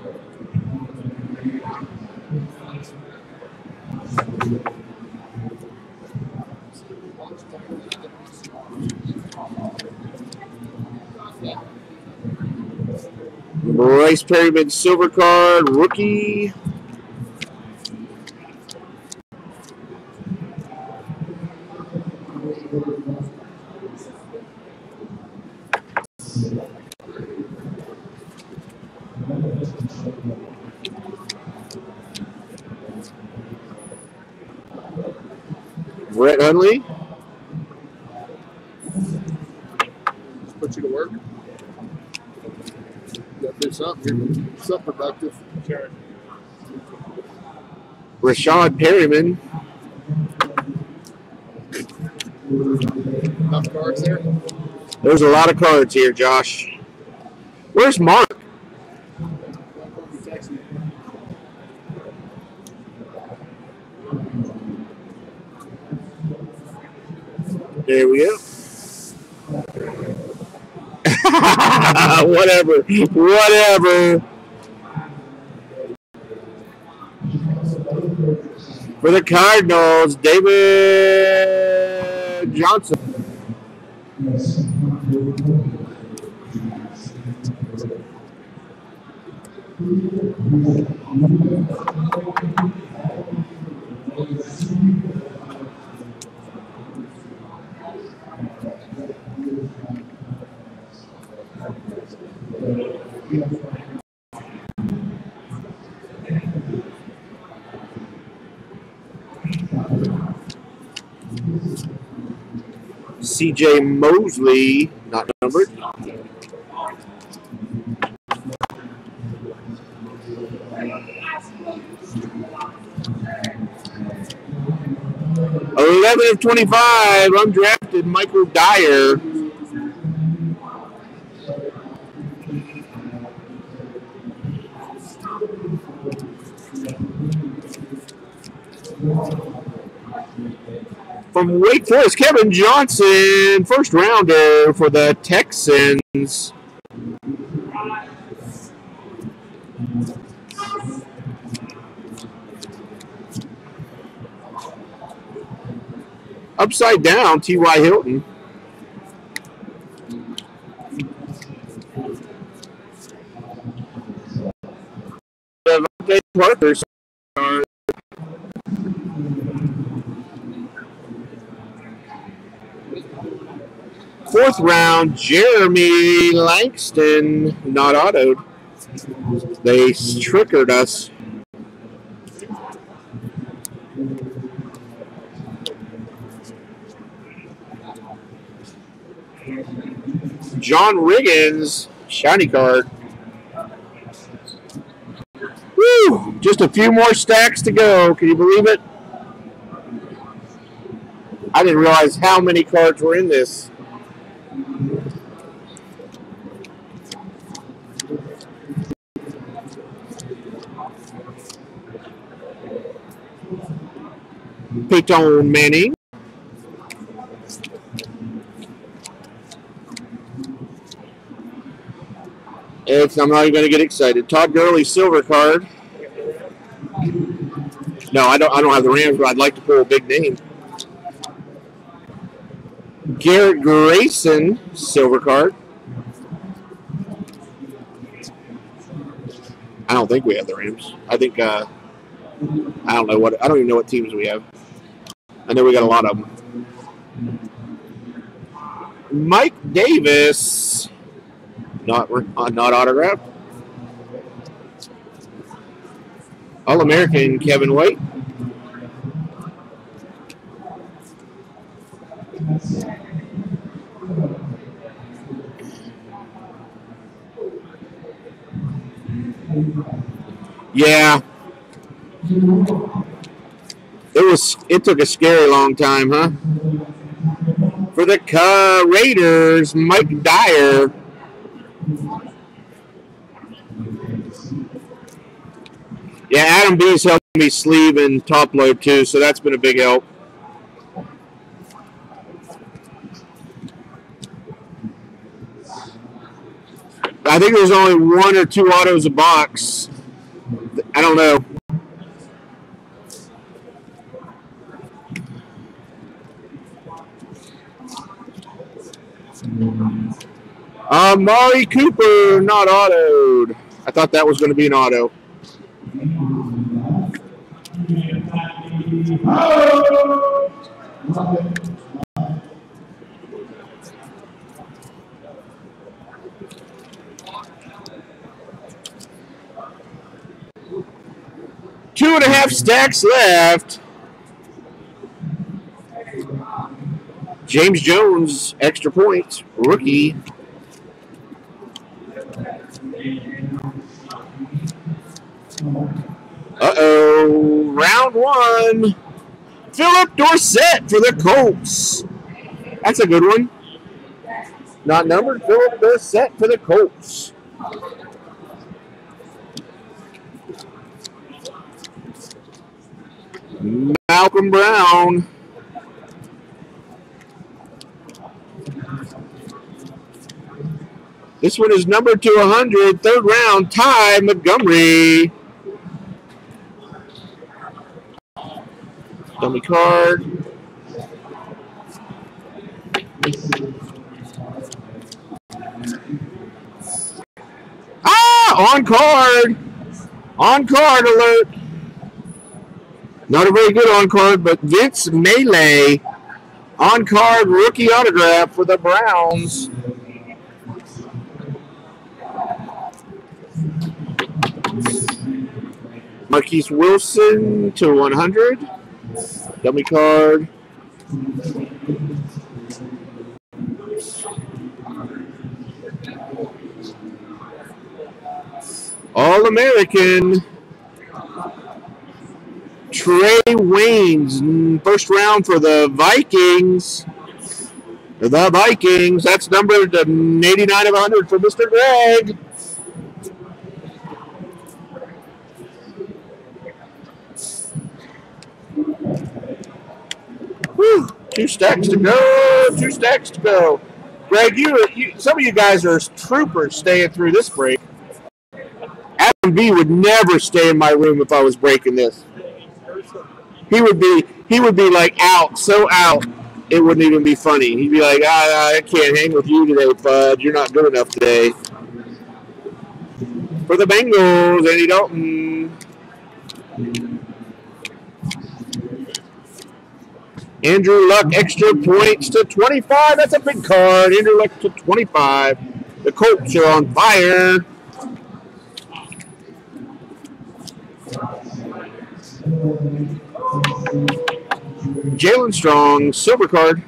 Bryce Perryman silver card, rookie. Brett Hundley. Just put you to work. You got to do something. You're something productive. Sure. Rashad Perryman. Enough cards there? There's a lot of cards here, Josh. Where's Mark? There we go. Whatever. Whatever. For the Cardinals, David Johnson. C J Mosley, not numbered. eleven of twenty-five, undrafted Michael Dyer. From Wake Forest, Kevin Johnson, first rounder for the Texans. Upside down, T Y Hilton. Devontae Parker. Fourth round, Jeremy Langston, not autoed. They trickered us. John Riggins, shiny card. Woo! Just a few more stacks to go. Can you believe it? I didn't realize how many cards were in this. Peyton Manning. It's, I'm not even going to get excited. Todd Gurley, silver card. No, I don't. I don't have the Rams, but I'd like to pull a big name. Garrett Grayson, silver card. I don't think we have the Rams. I think uh, I don't know what. I don't even know what teams we have. I know we got a lot of them. Mike Davis, not uh, not autographed. All-American Kevin White. Yeah. It was. It took a scary long time, huh? For the uh, Raiders, Mike Dyer. Yeah, Adam B's helped me sleeve and top load too, so that's been a big help. I think there's only one or two autos a box. I don't know. Uh, Mari Cooper, not autoed. I thought that was going to be an auto. Two and a half stacks left. James Jones, extra points, rookie. Uh-oh, round one. Philip Dorsett for the Colts. That's a good one. Not numbered, Philip Dorsett for the Colts. Malcolm Brown. This one is numbered to one hundred, third round, Ty Montgomery. Dummy card. Ah, on card. On card alert. Not a very good on card, but Vince Melee, on card rookie autograph for the Browns. Marquise Wilson to one hundred. Dummy card. All-American. Trey Waynes, first round for the Vikings. The Vikings. That's numbered to eighty-nine of one hundred for Mister Greg. Whew, two stacks to go. Two stacks to go. Greg, you, you, some of you guys are troopers staying through this break. Adam B would never stay in my room if I was breaking this. He would be, he would be like out, so out, it wouldn't even be funny. He'd be like, I, I can't hang with you today, Fudge. You're not good enough today. For the Bengals, Andy Dalton. Andrew Luck, extra points to twenty-five. That's a big card. Andrew Luck to twenty-five. The Colts are on fire. Jalen Strong, silver card.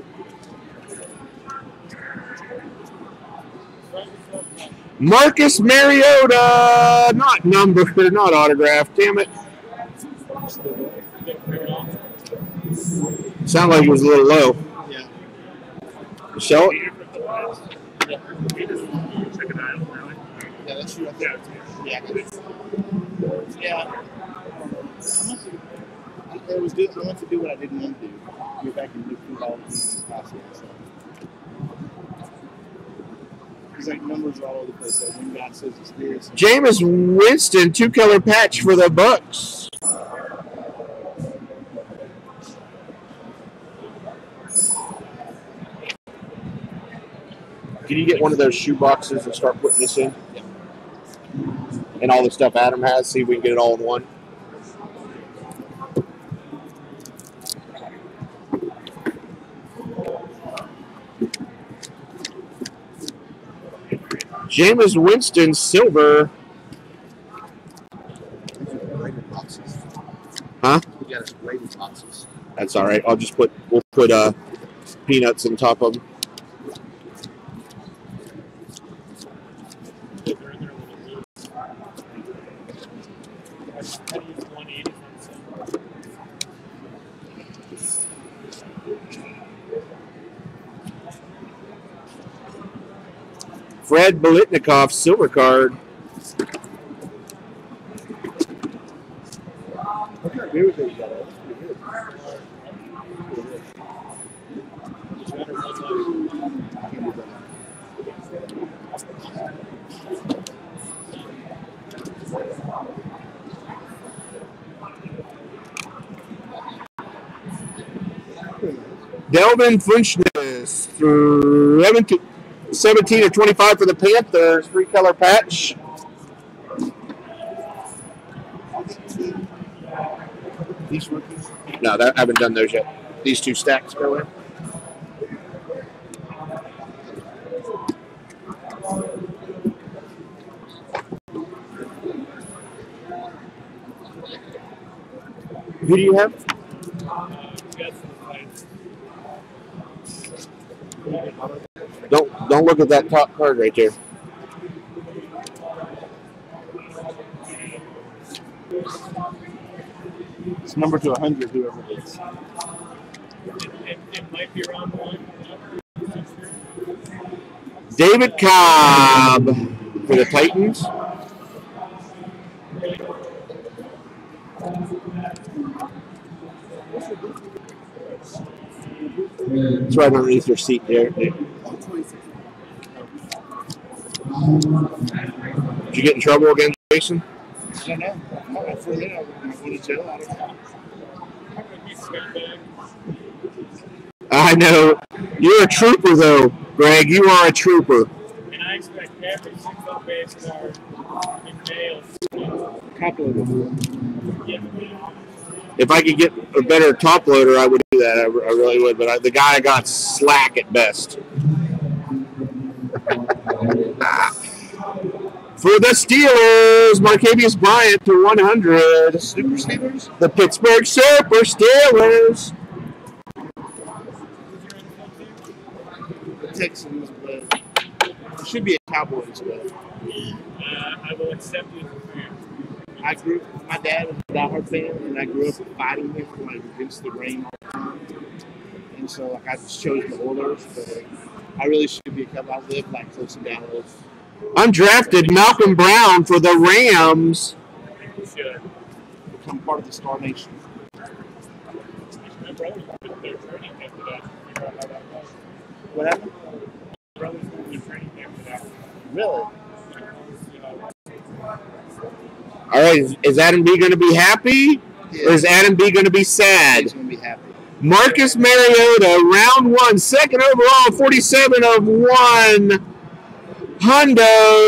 Marcus Mariota, not numbered, not autographed. Damn it. Sounded like it was a little low. Yeah. Michelle? Yeah, that's true. Yeah. Yeah. Yeah. it was good. I went to do what I didn't want to do. Get back and do football in the process. So. It's like numbers are all over the place. Like when God says it's this. Jameis Winston, two-color patch for the Bucks. Can you get one of those shoe boxes and start putting this in? Yeah. And all the stuff Adam has, see if we can get it all in one. Jameis Winston, silver. Boxes. Huh? We got some rated boxes. That's all right. I'll just put, we'll put uh, peanuts on top of them. Fred Biletnikoff, silver card. I can't agree with it. That's pretty good. Delvin Funchess through seventeen of twenty-five for the Panthers, three-color patch. These rookies. No, that, I haven't done those yet. These two stacks go in. Who do you have? Don't don't look at that top card right there. It's number to one hundred, whoever it is. It, it might be around one. David Cobb for the Titans. It's right underneath your seat there. Did you get in trouble again, Jason? I don't know. Oh, for a minute, I was going to jail. I don't know. I know. You're a trooper, though, Greg. You are a trooper. And I expect every single base card in mail. A couple of them. Yeah. If I could get a better top loader, I would do that. I, I really would. But I, the guy got slack at best. For the Steelers, Marcavius Bryant to one hundred. Super Steelers? The Pittsburgh Super Steelers. The Texans, but it should be a Cowboys, but Uh, I will accept you as a fan. I grew my dad was a diehard fan, and I grew up fighting him for like against the rain all the time. And so like I just chose the Oilers, but I really should be a Cowboy. I live like close to Dallas. Undrafted Malcolm Brown for the Rams. You should. Become part of the Star Nation. My brother's been their training camp for that. Figure out how that goes. What happened? My brother's been their training camp for that. Really? You know, All right, is, is Adam B going to be happy, Yeah. or is Adam B going to be sad? He's gonna be happy. Marcus Mariota, round one, second overall, forty-seven of one. Hundo.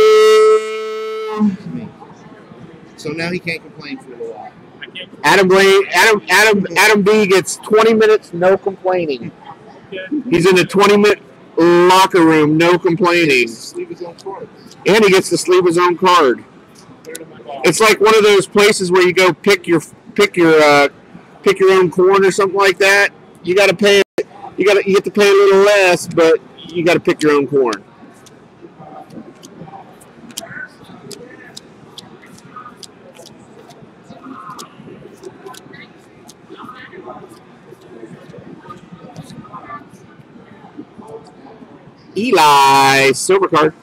So now he can't complain for a little while. I can't. Adam Blaine, Adam, Adam, Adam B gets twenty minutes, no complaining. He's in the twenty-minute locker room, no complaining, Sleep his own court. and he gets to sleep his own card. Put it in my box. It's like one of those places where you go pick your pick your uh, pick your own corn or something like that. You got to pay. You got to you get to pay a little less, but you got to pick your own corn. Eli, silver card.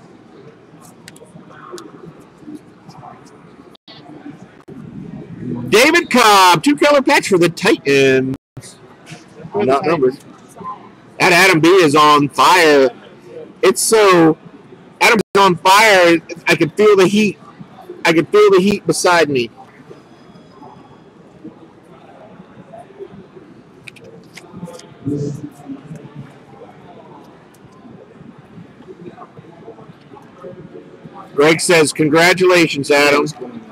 David Cobb. Bob, two color patch for the Titans. Not numbered. That Adam B is on fire. It's so Adam's on fire. I can feel the heat. I can feel the heat beside me. Greg says, "Congratulations, Adam."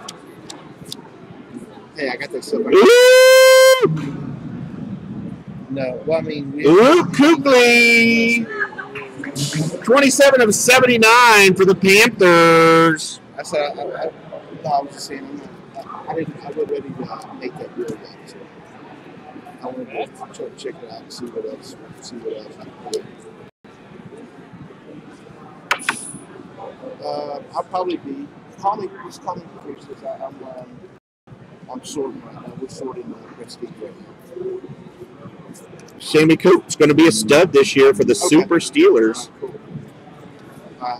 Hey, I got this. Silver. Ooh! No, well, I mean, we, Luke Kuechly, twenty-seven of seventy-nine for the Panthers. I said, I, I, I, no, I was just saying, I'm not, I, I didn't, I wasn't ready to uh, make that deal yet. So I wanted to try to check it out and see what else, see what else I can do. Uh, I'll probably be calling. Just calling the pictures. I, I'm, um, I'm sorting right now. We're sorting the Redskins right now. Sammy Coates going to be a stud this year for the Okay. Super Steelers. Cool. Uh,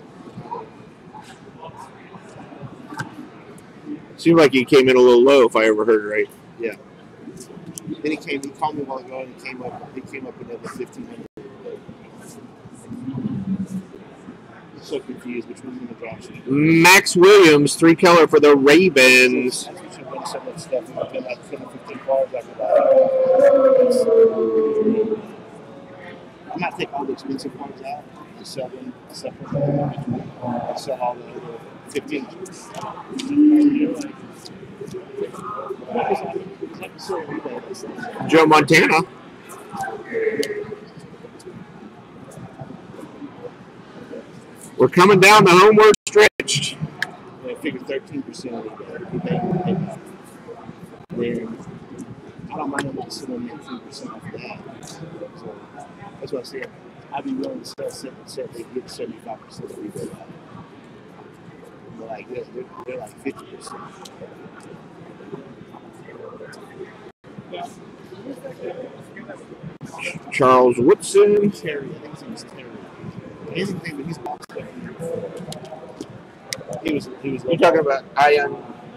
Seemed like he came in a little low, if I ever heard right. yeah. Then he came. He called me a while ago, and he came up. He came up another fifteen hundred. So confused which one's going to drop. Max Williams, three color for the Ravens. I should run so much stuff. I've been like ten or fifteen cars I could buy. I might take all the expensive cars out and sell them separately. And sell all the other fifteen. Joe Montana. We're coming down the homeward stretch. I figure thirteen percent of it. Then I don't mind them to sit on fifteen percent off of that. So that's what I said. I'd be willing to sell seven percent. They get seventy-five percent of rebate out. But like they're, they're, they're like fifty percent. Charles Woodson. Terry, I think his name's Terry. Anything, but he's boxed up. He was, he was. You're talking about Ian.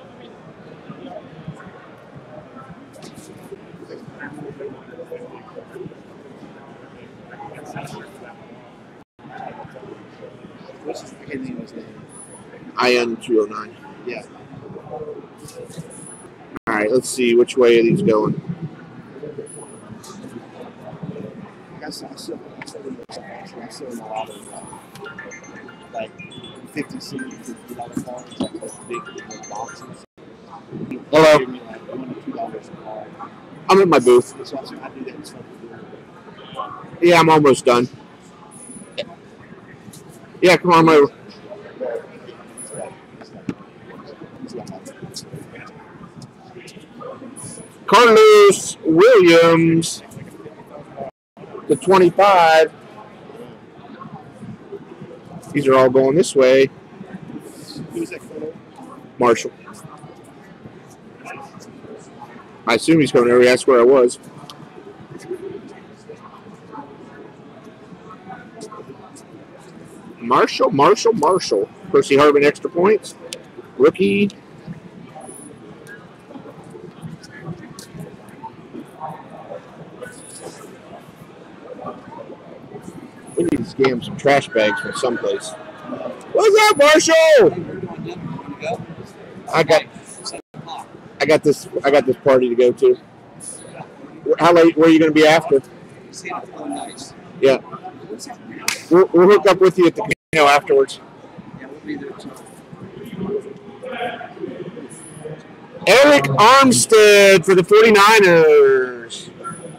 What's his, I can't think of his name. Ian two oh nine. Yeah. All right, let's see which way are these going. I still, I still, I still, I still in a lot of uh, like fifty cent, fifty dollar cars, like those big, big boxes. Hello. Give me like one or two dollars a car. I'm at my booth. So I I do that and stuff. Yeah, I'm almost done. Yeah, come on over. Carlos Williams, the twenty-five. These are all going this way. Who's that color? Marshall. I assume he's coming over. That's where I was. Marshall, Marshall, Marshall. Percy Harvin, extra points. Rookie. We need to scam some trash bags from someplace. What's up, Marshall? I got, I got this. I got this party to go to. How late? Where are you going to be after? Yeah, we'll, we'll hook up with you at the casino afterwards. Yeah, we'll be there too. Eric Armstead for the forty-niners.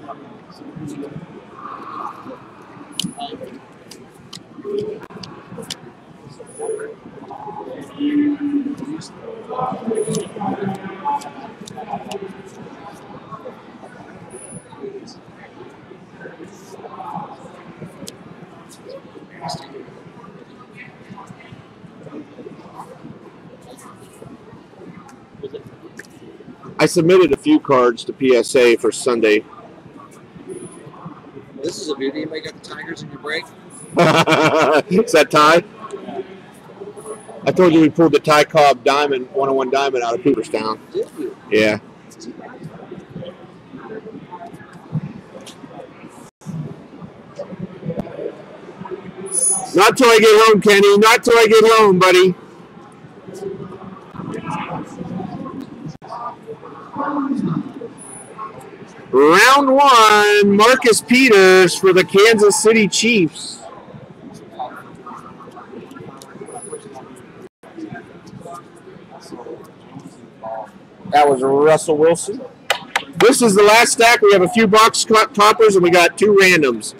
I submitted a few cards to P S A for Sunday. This is a beauty. You got the Tigers in your break. Is that Ty? I told you we pulled the Ty Cobb Diamond, one oh one Diamond out of Cooperstown. Did you? Yeah. Not till I get home, Kenny. Not till I get home, buddy. Round one, Marcus Peters for the Kansas City Chiefs. That was Russell Wilson. This is the last stack. We have a few box toppers and we got two randoms.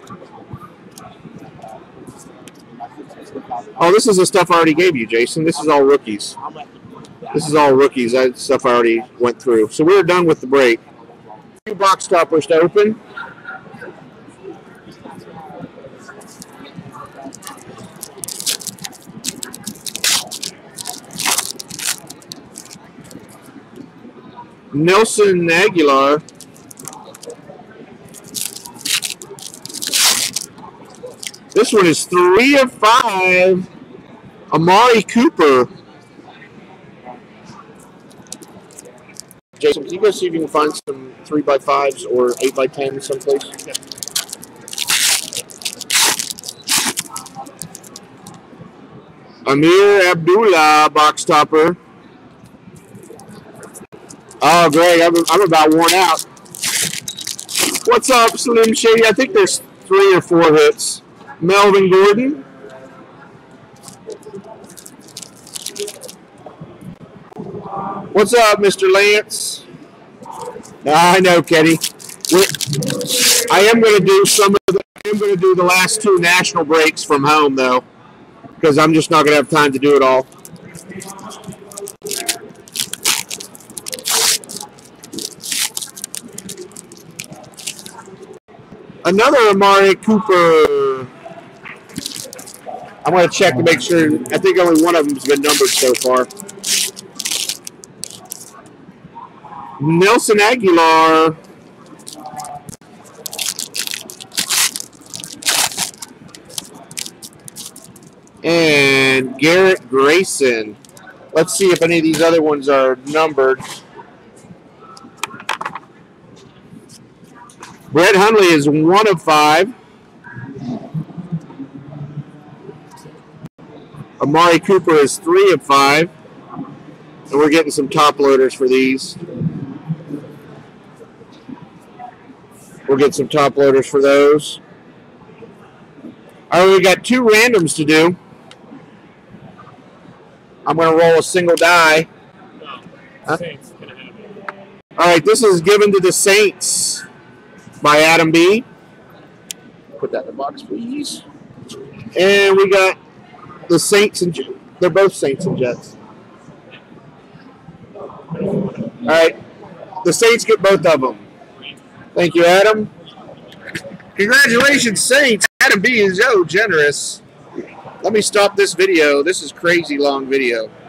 Oh, this is the stuff I already gave you, Jason. This is all rookies. This is all rookies. That stuff I already went through. So we're done with the break. Two box toppers to open. Nelson Aguilar. This one is three of five. Amari Cooper. Jason, can you go see if you can find some three by fives or eight by tens someplace? Amir Abdullah box topper. Oh, Greg, I'm, I'm about worn out. What's up, Slim Shady? I think there's three or four hits. Melvin Gordon. What's up, Mister Lance? I know, Kenny. We're, I am going to do some of the. I am going to do the last two national breaks from home, though, because I'm just not going to have time to do it all. Another Amari Cooper. I'm going to check to make sure. I think only one of them has been numbered so far. Nelson Aguilar. And Garrett Grayson. Let's see if any of these other ones are numbered. Brett Hundley is one of five. Amari Cooper is three of five. And we're getting some top loaders for these. We'll get some top loaders for those. All right, we got two randoms to do. I'm going to roll a single die. Huh? All right, this is given to the Saints by Adam B. Put that in the box, please. And we got the Saints and Jets. They're both Saints and Jets. All right, the Saints get both of them. Thank you, Adam. Congratulations, Saints. Adam B is so generous. Let me stop this video. This is crazy long video.